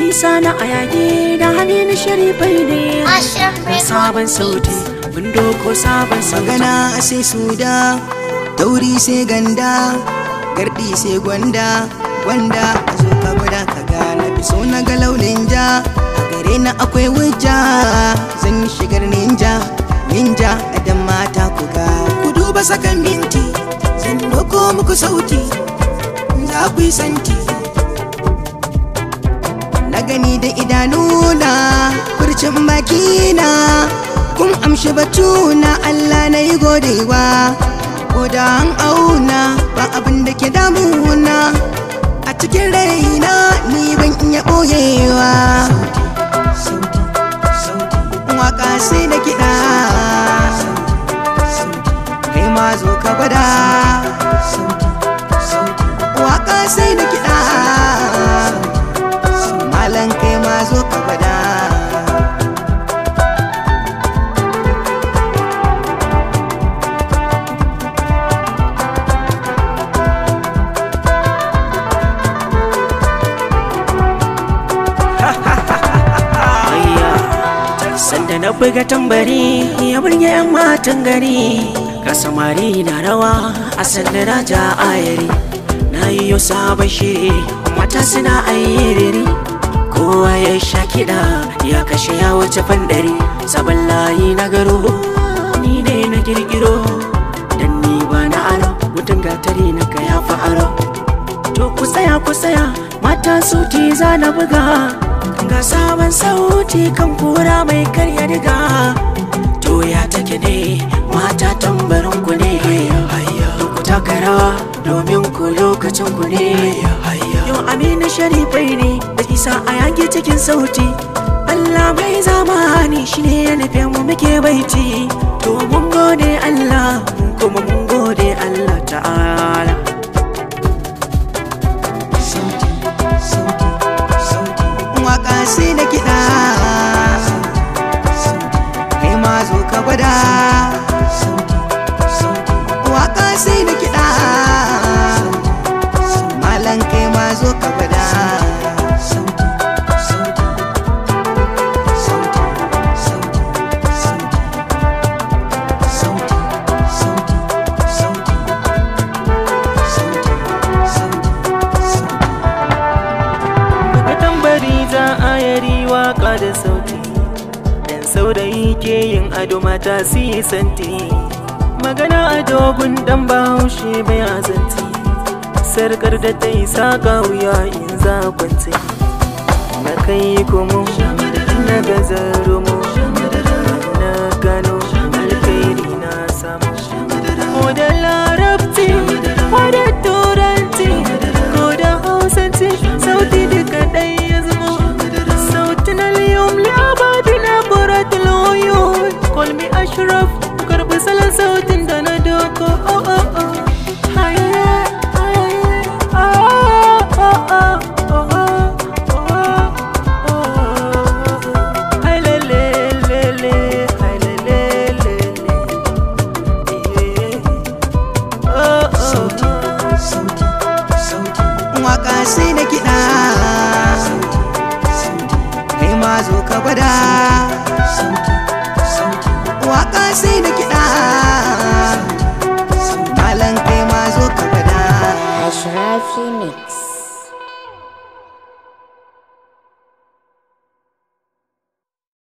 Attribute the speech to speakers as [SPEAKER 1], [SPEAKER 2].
[SPEAKER 1] sana a yage da hannun sharifai ne da sabon sauti bindo ko sabon sauti.
[SPEAKER 2] Magana sai suda, tauri sai ganda, gardi sai gwanda, gwanda a zo ka gwada ka gana fi so na ga launin ja, a gare na akwai wujja, zan yi shigar ninja, ninja idan mata ku ga ku duba sakan minti, zan doko muku sauti, za ku yi santi. Na gani da idanuna, furcin bakina, kun amshi batuna, Allah na yi godewa. Ko da an auna ba abin da ke damuna, a cikin raina ni ban iya ɓoyewa. Waka sai da kiɗa, kai ma zo ka gwada. Waka sai da kiɗa, malan kai ma zo ka gwada.
[SPEAKER 1] Sanda na buga tambari ya burge 'yan matan gari, ga samari na rawa a sanda na ja ayari. Na yi yau sabon shiri mata suna ayyiriri, kowa ya sha kiɗa ya kashe ya wuce fandari. Sabon layi na garo ni ne na kirkiro, dan ni ba na aro, wutan gatari na ka ya fa aro. To ku tsaya mata sauti za na buga, ga sabon sauti kan kura mai karya diga. To ya take ne mata tambarin ku ne, don ku taka rawa domin ku lokacin ku ne. Yau Aminu Sharifai ne da isa a yage cikin sauti, Allah mai zamani shi ne ya nufe mu muke baiti. To mun gode Allah, mun kuma mun gode Allah ta'ala.
[SPEAKER 2] Waka sai da kiɗa, kai ma zo ka gwada. Waka sai da kiɗa, malan kai ma zo ka gwada.
[SPEAKER 1] Waka da sauti, dan saurayi ke yin ado mata su yi santi. Magana a dogon dan bahaushe bai azanti, sarkar da ta yi saka wuya in za kwanci. Na kai komo na gazaro mu, na gano alkhairi na samu. Ko da larabci ko da turanci ko da hausanci, sauti duka ɗaya ya zama. Call me Ashraf, karɓi salon sautin da na doko.
[SPEAKER 2] Waka sai da kiɗa, kai ma zo ka gwada. Waka sai da kiɗa, malan kai ma zo ka gwada.
[SPEAKER 3] Ashrafi Mix.